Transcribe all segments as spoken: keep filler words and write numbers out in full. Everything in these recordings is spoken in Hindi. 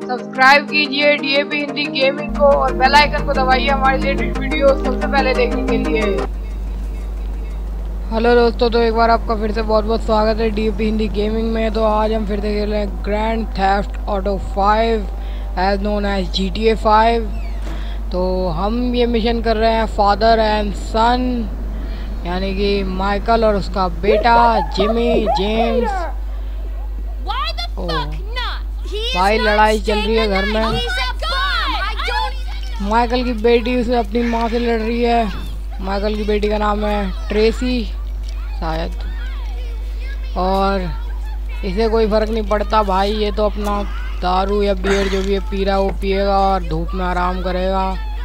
सब्सक्राइब कीजिए डीएपी हिंदी गेमिंग को और बेल आइकन को दबाइए हमारी लेटेस्ट वीडियो सबसे पहले देखने के लिए। हेलो दोस्तों, तो एक बार आपका फिर से बहुत बहुत स्वागत है डीएपी हिंदी गेमिंग में। तो आज हम फिर से खेल रहे हैं Grand Theft Auto five as known as G T A five. तो हम ये मिशन कर रहे हैं फादर एंड सन, यानी कि माइकल और उसका बेटा जिमी जेम्स। भाई लड़ाई चल रही है घर में। माइकल की बेटी उसे अपनी माँ से लड़ रही है। माइकल की बेटी का नाम है ट्रेसी शायद, और इसे कोई फ़र्क नहीं पड़ता भाई। ये तो अपना दारू या बियर जो भी है पी रहा वो पिएगा और धूप में आराम करेगा।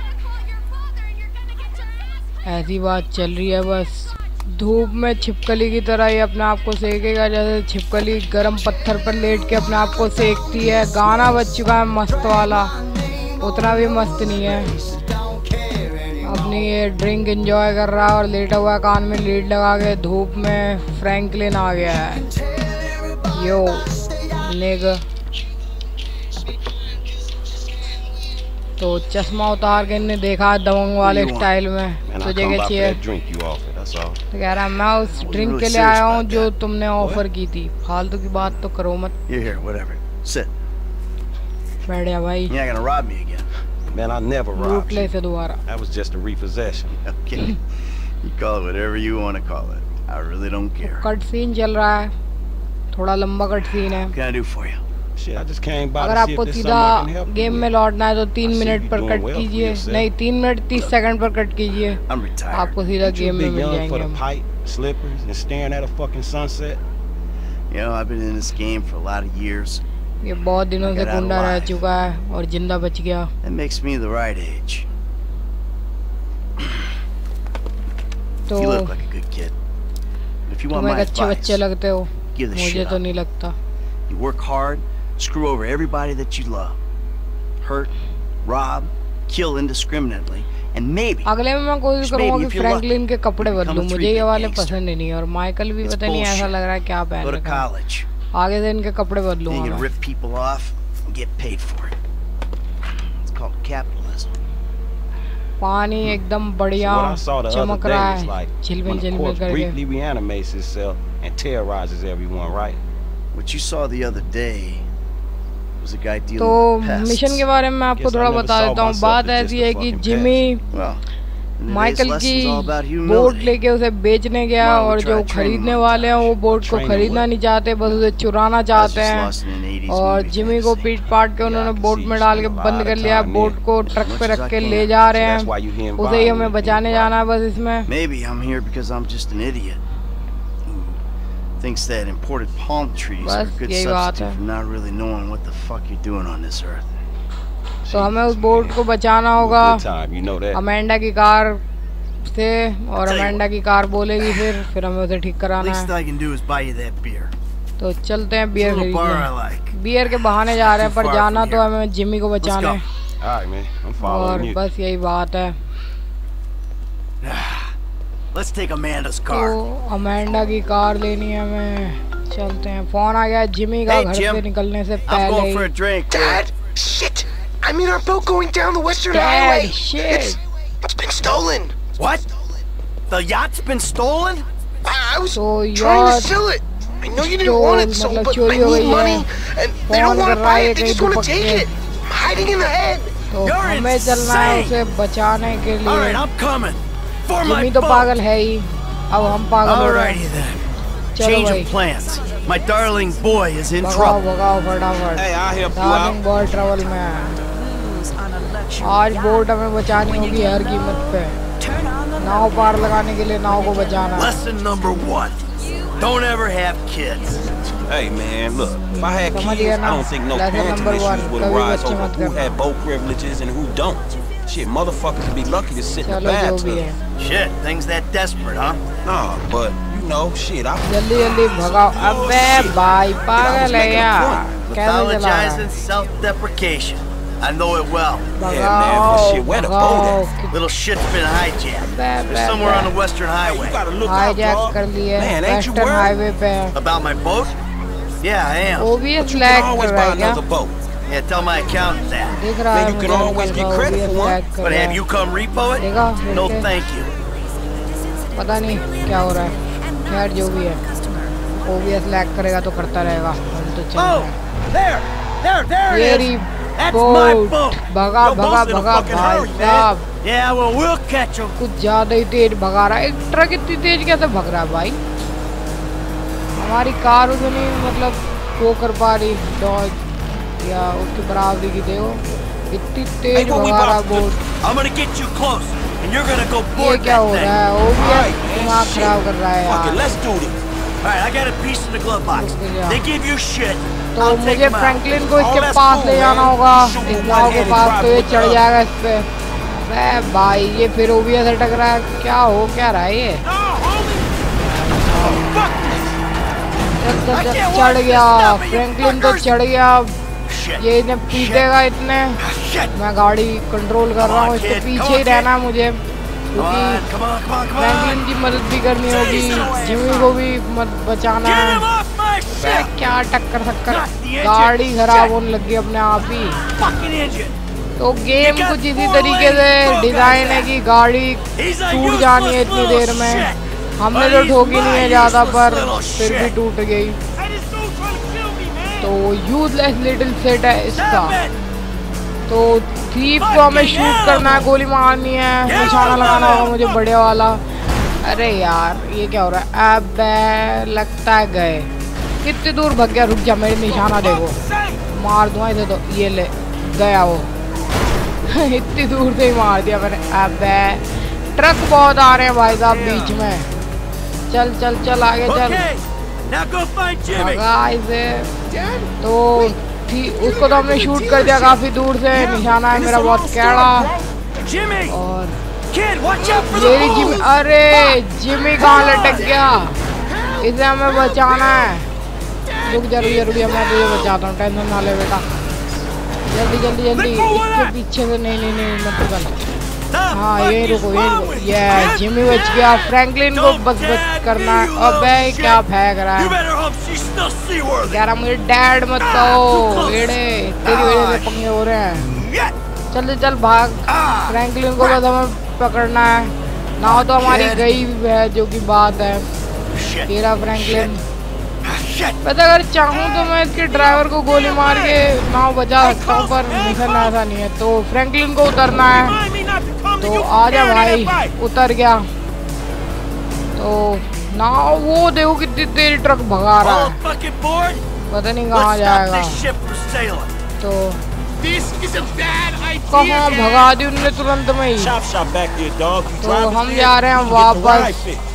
ऐसी बात चल रही है बस। धूप में छिपकली की तरह ये अपने आप को सेकेगा, जैसे छिपकली गरम पत्थर पर लेट के अपने आप को सेकती है। गाना बज चुका है मस्त वाला, उतना भी मस्त नहीं है। अपनी ये ड्रिंक एंजॉय कर रहा है और लेटा हुआ कान में लीड लगा के। धूप में फ्रैंकलिन आ गया है। यो नेग तो चश्मा उतार के इन्हें देखा दबंग वाले स्टाइल में। तो जगह चाहिए तो कह रहा मैं उस ड्रिंक के लिए आया हूँ जो तुमने ऑफर की थी। फालतू की बात तो करो मत। बैठ जा भाई। Man, I never robbed you. से दोबारा। That was just a repossession. Okay. You call it whatever you want to call it. I really don't care. Cut scene चल रहा है, थोड़ा लंबा कट सीन है। What can I do for you? Shit, I just came by अगर to see if आपको there's सीधा something I can help you game with. में लौटना है तो तीन I see मिनट you पर doing कट well for कीजिए। yourself. नहीं, तीन मिनट तीस सेकंड पर कट कीजिए। I'm retired. आपको सीधा Ain't you गेम a में bit मिल young जाएंगे for the हम। pipe, slippers, and staring at a fucking sunset? You know, I've been in this game for a lot of years. ये बहुत दिनों से गुंडा रह चुका है और जिंदा बच गया। That makes me the right age. तो You look like a good kid. If you want तुम my एक अच्छे advice, बच्चे लगते हो। give the मुझे shit तो up. नहीं लगता। You work hard, screw over everybody that you love, hurt, rob, kill indiscriminately, and maybe. अगले में मैं कोशिश करूंगा कि फ्रैंकलिन के कपड़े बदलूं। मुझे ये वाले पसंद ही नहीं है और माइकल भी पता नहीं ऐसा लग रहा है क्या पहन Go to रखा है। college. आगे से इनके कपड़े बदलूंगा Then you मैं। rip people off and get paid for it. It's called capitalism. पानी एकदम बढ़िया So what I saw the other चमक day रहा was है, like झिलमिल when the झिलमिल corpse करके। briefly reanimates itself and terrorizes everyone, right? What you saw the other day was a guy dealing तो with pests. मिशन के बारे में आपको Guess I थोड़ा never बता saw देता हूँ। myself बात as ऐसी just a है कि fucking Well, Jimmy and today's Michael की lesson's all about boat humility. लेके उसे बेचने गया Well, we और जो tried training खरीदने one वाले हैं time. वो बोट को Training खरीदना what? नहीं चाहते, बस उसे चुराना I was चाहते just हैं। lost in an eighties और movie जिमी को fantasy. पीट पाट के उन्होंने Yeah, I बोट can में see डाल you के spend a बंद lot कर of लिया। time boat there. को ट्रक Much पे as रख I के can. ले जा रहे That's why हैं। you here उसे ही involved हमें in the बचाने game, जाना right? है बस इसमें। Maybe I'm here because I'm just an idiot who thinks that imported palm trees are a बस good यही बात substitute है। for not really knowing what the fuck you're doing on this earth. तो हमें उस बोट को बचाना होगा Good time, you know that. Amanda की कार से, और अमेंडा की कार बोलेगी फिर फिर हमें उसे ठीक कराना Least है। I can do is buy you that beer. तो चलते हैं It's a beer little bar I खरीदने। like. बियर के बहाने जा रहे हैं पर Too far जाना from तो here. हमें जिमी को Let's बचाने। go. All right, man. I'm और following you. बस यही बात है। Let's take Amanda's तो car. अमेंडा की कार लेनी है हमें। चलते हैं। फोन आ गया जिमी का Hey, घर Jim. से निकलने से I'm पहले going for a he. drink. Dad! Shit! I'm in our boat going down the western Dad, highway. shit. It's, it's been stolen. What? The yacht's been stolen? I, I was So trying yacht to sell it. I know you didn't stole, want it so, मतलब but I चोरी हो need गई है। money, and they phone don't want कर to रहा buy है it. They कहीं just want to दुपक take के। it. I'm hiding in the head. तो You're हमें चलना है insane. उसे बचाने के All लिए। right, I'm coming. For my Jimmy तो boat. पागल है ही, अब हम पागल हो रहे Alrighty हैं। then. चलो Change भाई, of plans. My darling boy is in भगाओ trouble. भगाओ फटाफट। Hey, I'll help you darling out. बहुत ट्रबल में है। आज बोट हमें बचानी होगी हर कीमत पे। नाव पार लगाने के लिए नाव को बचाना है। Lesson number one. Don't ever have kids. Hey, man, look. If I had समझ kids, गया I ना? don't think no Lesson parenting number one, issues would कभी arise बच्चे over मत who करना। had boat privileges and who don't. Shit, motherfuckers would be lucky to sit in the चलो जो भी bathtub. है, Shit, things that desperate, huh? Nah, but you know, shit, I जल्दी जल्दी भगाओ। अबे भाई पागल है यार, कैसे चला रहा Apologize है? and self-deprecation. I know it well. Yeah, man, but shit, where the boat भगाओ। Little shit's been hijacked. Bad, They're bad, somewhere on bad. the Western Highway. You gotta look out, hijack dog. कर लिए Man, ain't you western worried? Highway पे। About my boat? Yeah, I am. OBS But you lag can कर always रहा buy है क्या? another boat. Yeah, tell my accountant that. दिख रहा है Man, you can मुझे always अंकल get का credit O B S for one. Lag कर But रहा have है। you come repo it? देखा No, फिर से? thank you. पता नहीं क्या हो रहा है, खैर जो भी है O B S लैग करेगा तो करता रहेगा, हम तो चल Oh, there, there, there it मेरी is. That's my boat boat. भगा Your भगा boat's in a भगा fucking भाई hurry, man. साहब, Yeah, well, we'll catch him. कुछ ज्यादा ही तेज भगा रहा है। एक ट्रक इतनी तेज कैसे भग रहा है भाई? हमारी कार उसे नहीं मतलब वो कर पा रही डॉज या उसकी बराबरी की, देखो इतनी तेज Hey, what we भगा रहा about to do? Boat. I'm gonna get you close, and you're gonna go ये board क्या that हो thing. रहा है? O B S Alright, man, दिमाग shit. खराब कर रहा है Fuck it, यार। let's do this. All right, I got a piece in the glove box. रुक जा। They give you shit. तो I'll take मुझे them out. फ्रैंकलिन को इसके Oh, that's पास cool, ले जाना man. होगा, Shoot इस with नाव one के hand पास and तो ये drive with चढ़ the जाएगा इस पे। अरे भाई ये फिर O B S अटक रहा है, क्या हो क्या रहा है ये? No, homie. Oh, fuck this. चल चल I चल can't चढ़ watch गया, this stuff, you फ्रैंकलिन तो fuckers. चढ़ गया। Shit. ये इन्हें पीटेगा इतने, Shit. मैं गाड़ी कंट्रोल कर रहा हूँ, इसके पीछे ही रहना है मुझे, Come क्योंकि on, come on, come on, come Franklin on. की मदद भी करनी होगी, जिमी को भी मत बचाना Get है। him off my मैं ship. क्या टक्कर शक्कर, Not the engine. गाड़ी खराब Shit. होने लगी अपने आप ही। Fucking engine. तो गेम कुछ इसी तरीके से डिजाइन है कि गाड़ी He's a टूट जानी है useless इतनी little देर में। shit. हमने But तो he's ठोकी नहीं my है ज्यादा, useless पर little फिर भी shit. टूट गई। Hey, this dude trying to kill me, man. तो यूजलेस लिटिल सेट है इसका। Stop it. तो थीप को हमें शूट करना है, गोली मारनी है, निशाना लगाना होगा मुझे बड़े वाला। अरे यार ये क्या हो रहा है? अब लगता है गए, कितनी दूर भग गया, रुक जा मेरी निशाना देखो, मार दूंगा इसे तो। ये ले गया वो इतनी दूर से ही मार दिया मैंने। अब ट्रक बहुत आ रहे हैं भाई साहब बीच में, चल चल चल आगे चल, Okay. Now go find Jimmy. भगा इसे। तो थी उसको तो हमने शूट कर दिया काफी दूर से, निशाना है मेरा बहुत कैड़ा। Jimmy. और Kid, watch out for the मेरी जिमी, hole. अरे जिमी कहाँ लटक गया, इसे हमें बचाना है। रुक जा रुक जा रुक जा, मैं तुझे बचाता हूँ, टेंशन ना ले बेटा, जल्दी जल्दी जल्दी। इसके पीछे से नहीं नहीं नहीं मत कर। The हाँ fuck यही is रुको यही wrong रुको, with you, ये kid? जिमी बच गया। फ्रैंकलिन को बस बच करना है। अबे क्या फेंक रहा You है, better hope she's still seaworthy. कह रहा मुझे डैड मत कहो, एड़े तेरी वजह से पंगे हो रहे हैं। Yeah. चल चल भाग, Ah. फ्रैंकलिन को बस हमें पकड़ना है। नाव तो हमारी गई है जो कि बात है। Shit. तेरा फ्रैंकलिन, Shit. वैसे अगर चाहूँ तो मैं इसके ड्राइवर को गोली मार के नाव बचा सकता हूँ, पर मिशन ऐसा नहीं है। तो फ्रैंकलिन को उतरना है, Remind me not to come to तो you आजा prepared in भाई, that fight. उतर गया। तो नाव वो देखो कितनी तेज ट्रक भगा रहा All है, fucking board. पता नहीं कहाँ Let's stop जाएगा। this ship from sailing. तो This is a bad idea. कहाँ man. भगा दी उनने तुरंत में ही। Chop shop back there, dog. You तो drive हम us जा there, रहे हैं you get the वापस। ride fixed.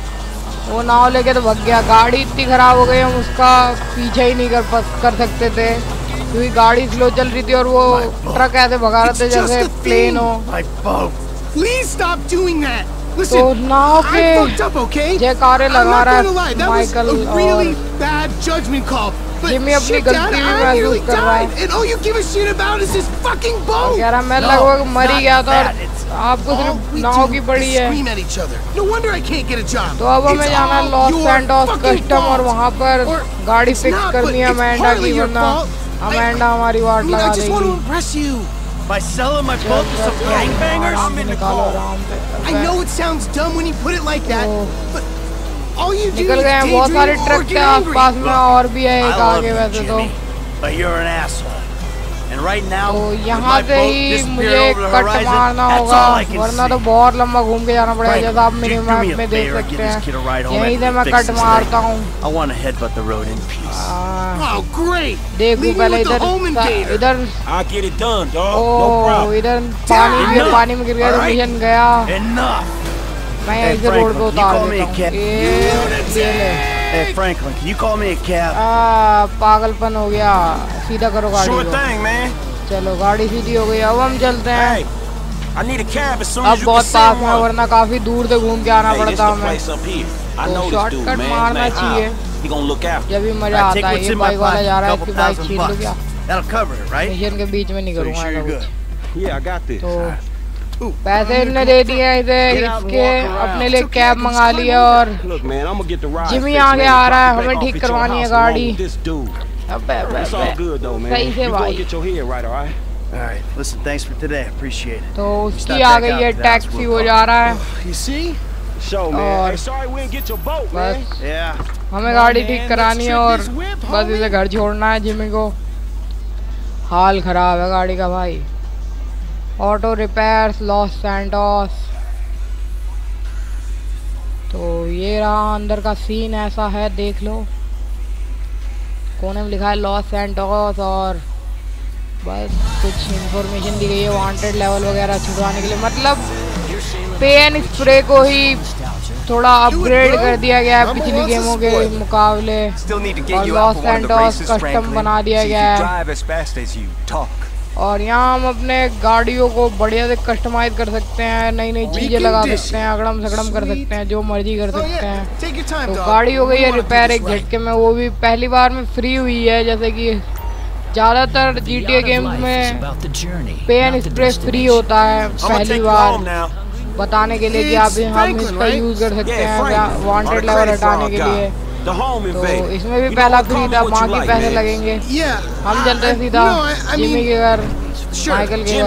वो नाव लेके तो भग गया, गाड़ी इतनी खराब हो गई हम उसका पीछा ही नहीं कर पा- कर सकते थे, क्योंकि गाड़ी स्लो चल रही थी और वो ट्रक ऐसे भगा रहे थे It's just जैसे a प्लेन thing. हो। My boat. Please stop doing that. तो Listen, नाव I fucked के up, okay? जयकारे I'm लगा not रहा gonna lie, है that was Michael a really और bad judgment call. But Jimmy अपनी shit, गलती Dad, भी I nearly महसूस कर रहा है। died, and all you give a shit about is this fucking boat. कह रहा मैं No, लगभग मर ही not गया था और that, it's आपको All सिर्फ we नाव do की is पड़ी है। scream at each other. No wonder I can't get a job. तो अब हमें It's जाना है all Los your Santos fucking custom और fault. वहाँ पर Or गाड़ी it's फिक्स not, करनी but है it's अमेंडा partly की, your वरना fault. I- अमेंडा हमारी I वाट mean, लगा I just want to देगी। impress you. By selling my boat to some gangbangers? आराम से निकालो आराम से। I know it sounds dumb when you put it like that, Oh. but all you do निकल is गए हैं, बहुत सारे daydream or ट्रक के get angry. आसपास में और भी है I एक love आगे you, वैसे तो। Jimmy, but you're an asshole. And right now, तो with यहाँ my से boat ही disappearing मुझे over the कट horizon, मारना that's होगा, all I can वरना तो see. बहुत लंबा घूम के जाना पड़ेगा, Frank, जैसा आप मेरे do- do me map a में देख favor, सकते give this kid a ride हैं। home यहीं after से he मैं fixes कट this मारता thing. हूँ। I want to headbutt the road in peace. आ, Oh, great. देखो Leave me पहले with the इधर home invader. इधर I'll get it done, dog. No O problem. इधर पानी भी है, Enough. पानी में गिर गया तो Alright. मिशन गया। Enough. मैं Hey, यहीं से रोड पे Franklin, you उतार call me देता a हूँ। cab? ये ये ले। Hey, Franklin, can you call me a cab? आ, पागलपन हो गया, सीधा करो गाड़ी Sure को। thing, man. चलो गाड़ी सीधी हो गई, अब हम चलते हैं। Hey, I need a cab as soon अब as you can बहुत पास send में है, one. वरना काफी दूर से घूम के आना Hey, this पड़ता the हमें। place up here. I तो know this dude, shortcut man. His मारना name चाहिए, Al. He gonna look after. जब भी मजा Alright, आता take है। what's ये in my बाइक वाला pocket, जा रहा है, couple इसकी बाइक thousand छीन लो bucks. क्या? That'll cover it, right? Mission के बीच में नहीं So you करूँगा sure ऐसा you're कुछ। good? Yeah, I got this. तो Ooh, पैसे इनने दे दिए हैं इसे, Get out and इसके walk around. अपने लिए It's okay, cab I can मंगा just लिया climb और Look, man, I'm gonna get the ride. Jimmy fixed, आगे man. आ रहा है, Drop it हमें back ठीक off at your करवानी है house along गाड़ी। with this dude. अबे अबे It's all अबे good though, man. सही से You go भाई। get your head right, all right? All right, listen, thanks for today. Appreciate it. तो Stop उसकी आ back गई out है to the house taxi real हो quick. जा रहा है You see? Show, man. और Hey, sorry we didn't get your boat, man. बस Yeah. हमें गाड़ी ठीक करानी है और बस इसे घर छोड़ना है जिमी को। हाल खराब है गाड़ी का भाई। Auto repairs Los Santos. तो ये रहा अंदर का सीन, ऐसा है देख लो। कोने में लिखा है लॉस सैंटोस और बस कुछ इंफॉर्मेशन दी गई है वांटेड लेवल वगैरह छुड़वाने के लिए। मतलब पे एंड स्प्रे को ही थोड़ा अपग्रेड कर दिया गया है पिछली गेमों के मुकाबले और लॉस सैंटोस कस्टम बना दिया गया है। और यहाँ हम अपने गाड़ियों को बढ़िया से कस्टमाइज कर सकते हैं, नई नई चीज़ें लगा सकते हैं, अगड़म सगड़म कर सकते हैं, जो मर्जी कर सकते हैं। तो गाड़ी हो गई है रिपेयर एक झटके में, वो भी पहली बार में फ्री हुई है। जैसे कि ज़्यादातर जी टी ए गेम्स में पे एंड स्प्रे फ्री होता है पहली बार, बताने के लिए कि आप हम इसका यूज़ कर सकते हैं वांटेड लेवल हटाने के लिए। तो इसमें भी पहला फ्री था, बाकी पैसे लगेंगे। हम चलते हैं सीधा जिमी के घर, माइकल के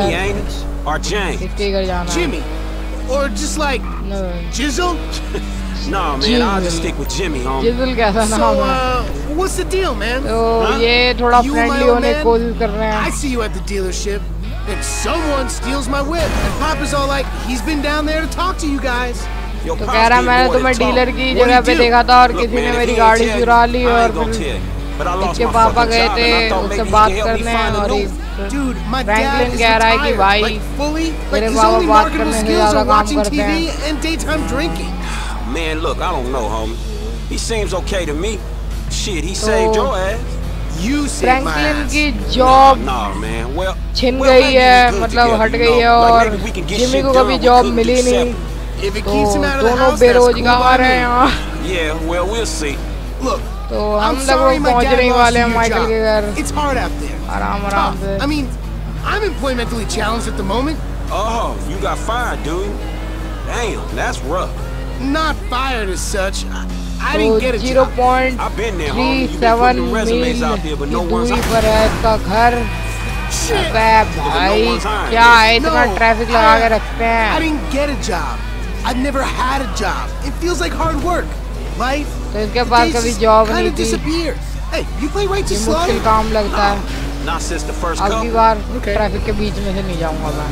घर, किसके घर जाना है? Or just like No. Jizzle? No, man, I'll just stick with Jimmy, homie. जिजुल कैसा So, नाम है? uh, what's the deal, man? तो Huh? ये थोड़ा You फ्रेंडली my old होने की man? कोशिश कर रहे I हैं। see you at the dealership, and someone steals my whip, and Papa's all like, he's been down there to talk to you guys. Yo, तो Pops कह रहा need मैंने more to तुम्हें talk. डीलर की What do जगह you पे do? देखा था और Look, किसी man, ने if मेरी he ain't गाड़ी tell you, चुरा ली I और ain't gonna फिर tell you. But I lost इसके my पापा fucking गए job, थे and I thought उससे maybe he बात could help me करने find a और new ये- Dude, my dad Franklin is कह रहा है कि retired, भाई like fully, like तेरे his बाबा only बात marketable करने से skills ज्यादा are काम watching करते T V हैं। and daytime drinking. Man, look, I don't know, homie. He seems okay to me. Shit, he So- saved your ass. You saved my Franklin ass. की जॉब Nah, man. Well, छिन well, गई maybe है, we good मतलब together, हट you गई है know? Like, और maybe we can get Jimmy shit को done कभी we जॉब couldn't मिली do नहीं, separate. If it तो keeps him out of the दोनों house, that's cool by बेरोजगार हैं me. यहाँ। Yeah, well, we'll see. Look, तो I'm हम sorry लोग my पहुँच dad नहीं lost वाले you हैं your माइकल के घर job. It's hard out there. आराम आराम Tough. से। I mean, I'm employmentally challenged at the moment. Oh, you got fired, dude. Damn, that's rough. Not fired as such. I, I तो didn't get a zero job. Point I've been there, three homie. You've been seven putting मील resumes out there, but की no one's दूरी hiring. पर है इसका घर। Shit. अबे भाई one's hiring. क्या है, इतना No, ट्रैफिक लगा के I- रखते I हैं। didn't get a job. I've never had a job. It feels like hard work. Life. तो इसके the पास days कभी just जॉब kinda नहीं थी, disappear. Hey, you play right to ये slaughter? मुश्किल काम लगता है। Not since the first अब की couple. बार Okay. ट्रैफिक के बीच में से नहीं जाऊंगा मैं,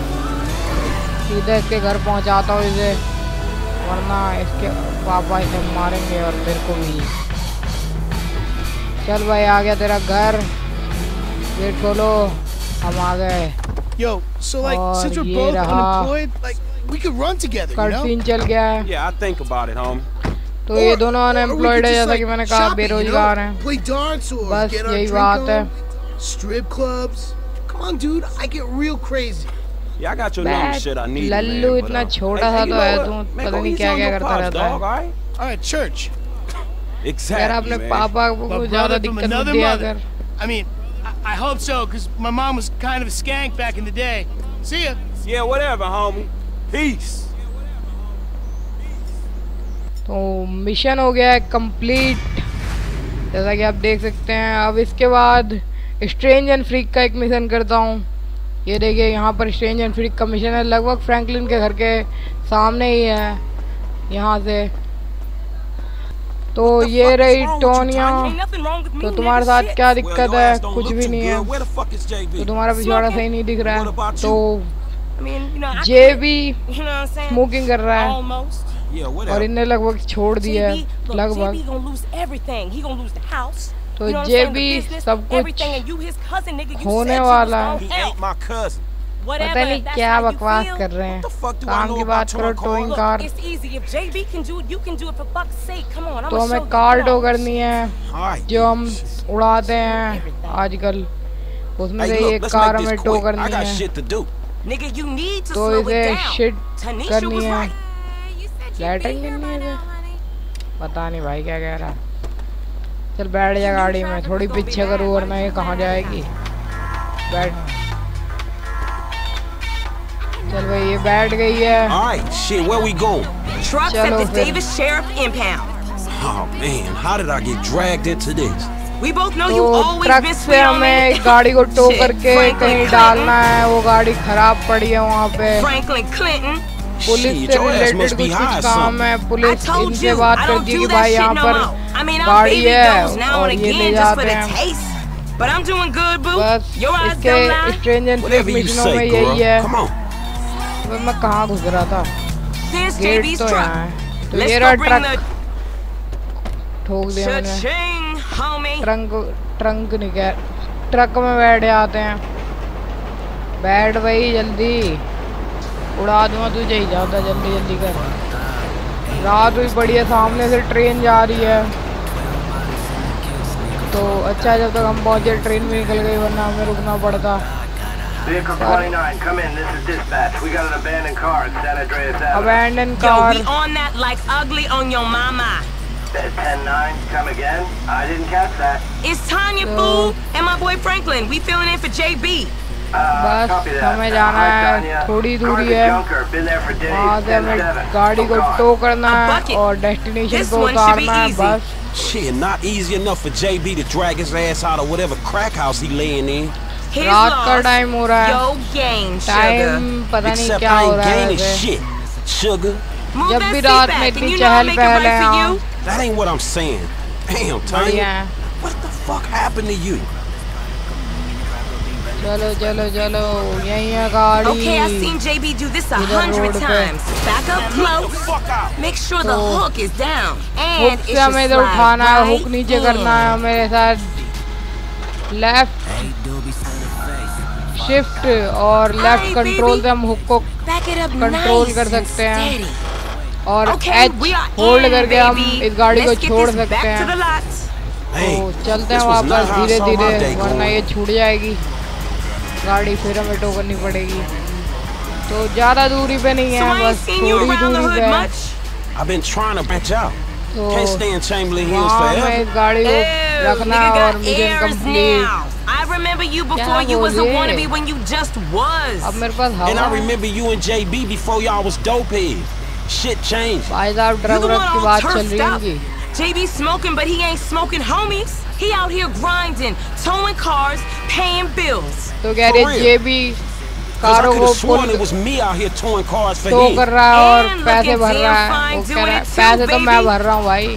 सीधा इसके घर पहुंचाता हूँ इसे, वरना इसके पापा इसे मारेंगे और तेरे को भी। चल भाई आ गया तेरा घर, गेट खोलो, हम आ गए। Yo, so like, और since we're ये both रहा- unemployed, like, we could run together, you cut know? Scene चल गया है। Yeah, I think about it, homie. तो ये Or- दोनों or we अनएम्प्लॉयड could है, just, जैसा like, कि मैंने कहा, shop it, you बेरोजगार know? हैं। Play darts or बस get our यही drink बात है। on. Strip clubs. Come on, dude. I get real crazy. Yeah, I got your number, bat shit I need. लल्लू इतना छोटा सा तो है, तू पता नहीं क्या क्या करता रहता है। All right, church. Exactly, यार अपने man. पापा को My ज्यादा brother from दिक्कत मत another दिया mother. कर। I mean, I, I hope so, because my mom was kind of a skank back in the day. See ya. Yeah, whatever, homie. Peace. तो मिशन हो गया है कंप्लीट, जैसा कि आप देख सकते हैं। अब इसके बाद स्ट्रेंज एंड फ्रीक का एक मिशन करता हूँ। ये देखिए यहाँ पर स्ट्रेंज एंड फ्रीक का मिशन है, लगभग फ्रैंकलिन के घर के सामने ही है यहाँ से। तो ये रही टोनिया। तो तुम्हारे साथ क्या दिक्कत है? कुछ भी नहीं है, तो तुम्हारा पिछवाड़ा सही नहीं दिख रहा है। तो जे भी स्मोकिंग कर रहा है और इनने लगभग छोड़ दिया है, लगभग। तो जे भी सब कुछ होने वाला है। पता नहीं क्या बकवास कर रहे हैं, काम की बात करो। टोइंग कार, तो हमें कार टो करनी है जो हम उड़ाते हैं आजकल, उसमें से एक कार हमें टो करनी है। तो इसे शिट करनी है, लैटरिंग करनी है, पता नहीं भाई क्या कह रहा है। चल बैठ जा गाड़ी में, थोड़ी पीछे करूँ वरना ये कहाँ जाएगी। बैठ, चल भाई ये बैठ गई है। Alright, shit, where we going? Trucks Chalo at the फिर। Davis Sheriff Impound. Oh man, how did I get dragged into this? We both know तो you always ट्रक been से sweet on हमें me. गाड़ी को टो Shit, करके Franklin कहीं Clinton. डालना है। वो गाड़ी खराब पड़ी है वहाँ पे। Franklin Clinton. पुलिस Shit, से your ass related must be कुछ high कुछ or काम something. है। I पुलिस told इनसे you, बात I कर don't दी do कि that भाई shit यहाँ no पर more. I mean, I'll गाड़ी baby है those now और and ये ले again just for जाते the हैं। taste. But I'm doing good, boo. बस Your eyes इसके don't lie. Strange and Whatever you मिशनों say, में girl. यही है। Come on. अब मैं कहाँ घुस रहा था? There's गेट J B's तो truck. यहाँ है। तो Let's ये go रहा bring ट्रक। the ठोक दिया मैंने। cha-ching, homie. ट्रंक ट्रंक नहीं कह ट्रक में बैठ जाते हैं। बैठ भाई जल्दी, उड़ा दूंगा तुझे ही। जाता जल्दी जल्दी कर। रात हुई बड़ी है, सामने से ट्रेन जा रही है। तो अच्छा जब तक हम पहुंचे ट्रेन भी निकल गई, वरना हमें रुकना पड़ता। Vehicle twenty-nine, come in. This is dispatch. We got an abandoned car at San Andreas Avenue. Abandon Yo, car. we on that like ugly on your mama. ten nine, come again? I didn't catch that. It's Tanya, So- boo, and my boy Franklin. We filling in for J B. Uh, बस copy that. हमें जाना Hi, है, Tanya. थोड़ी Car's दूरी a है। junker. Been there for days. वहाँ से हमें ten seven. गाड़ी को No car. टो करना A है bucket. और डेस्टिनेशन This को one should be उतारना है। easy. बस Shit, not easy enough for J B to drag his ass out of whatever crack house he laying in. His रात का loss, टाइम हो रहा है। Yo gain, time sugar. पता नहीं Except क्या I हो ain't रहा है gaining वैसे। shit. Sugar, Move जब that भी seat रात back, में and इतनी you know I'll Chahal make it पहल right है for यहाँ। you. that ain't what I'm saying. Damn, बढ़िया Tanya. है। What the fuck happened to you? चलो चलो चलो, यही है गाड़ी। Okay, I've seen J B do this a इधर hundred रोड पे। times. Back up Get the close. fuck out. Make sure the तो hook is down. And hook it से should हमें इधर slide उठाना है, right हुक नीचे in. करना है मेरे साथ। लेफ्ट शिफ्ट और लेफ्ट Hey, कंट्रोल baby. से हम हुक को Back it up control nice कर and सकते हैं steady. और Okay, H we are hold in, करके हम baby. इस गाड़ी को Let's get छोड़ this सकते back to the हैं। lot. Hey, तो चलते हैं this was not वापस how I धीरे saw my धीरे, day वरना going. ये छूट जाएगी गाड़ी, फिर हमें टो करनी पड़ेगी। तो ज्यादा दूरी पे नहीं So है, I ain't बस seen you थोड़ी around the दूरी hood पे है। much. I've been trying to branch out. तो Can't stay in Chamberlain Hills वहाँ हमें forever. इस गाड़ी को Ew, रखना nigga और got mission airs complete. now. I remember you before क्या you was a बोलिए? wannabe when you just was. अब मेरे पास And हवा I है। remember you and J B before y'all was dopeheads. Shit changed. भाई साहब You ड्रग the व्रग one की all बात चल turfed रही है up. इनकी। J B smoking, but he ain't smoking homies. He out here grinding, towing cars, paying bills. तो कह For रहे real? ये भी Cause I कारों could को have sworn pull it was me out here towing cars for tow him. कर रहा है और And पैसे looking भर रहा damn है। fine वो कह doing रहा है it too, पैसे तो मैं baby. भर रहा हूँ भाई।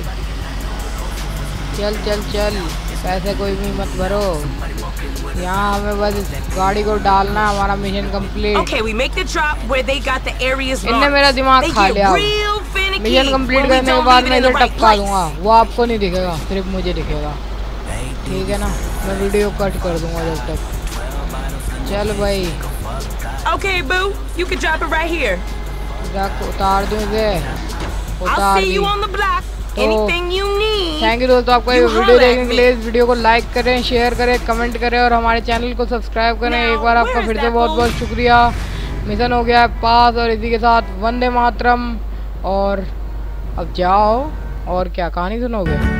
चल चल चल, पैसे कोई भी मत भरो, यहाँ हमें बस गाड़ी को डालना, हमारा mission complete. Okay, we make the drop where they got the areas इनने marked. मेरा दिमाग They खा get लिया। real finicky mission complete when we करने के don't बाद leave मैं it in इसे the right टपका place. दूंगा, वो आपको नहीं दिखेगा, सिर्फ मुझे दिखेगा। ठीक है ना, मैं वीडियो कट कर दूंगा जब तक। चल भाई, Okay, boo, you can drop it right here. रख उतार दूं इसे, I'll उतार see दी। you on the block. तो Anything you need. Thank you दोस्तों, आपका ये You वीडियो holler at देखने के me. लिए इस वीडियो को लाइक करें, शेयर करें, कमेंट करें और हमारे चैनल को सब्सक्राइब करें। Now, एक बार आपका where is फिर से that बहुत बहुत bull? शुक्रिया। मिशन हो गया है पास और इसी के साथ वंदे मातरम। और अब जाओ, और क्या कहानी सुनोगे?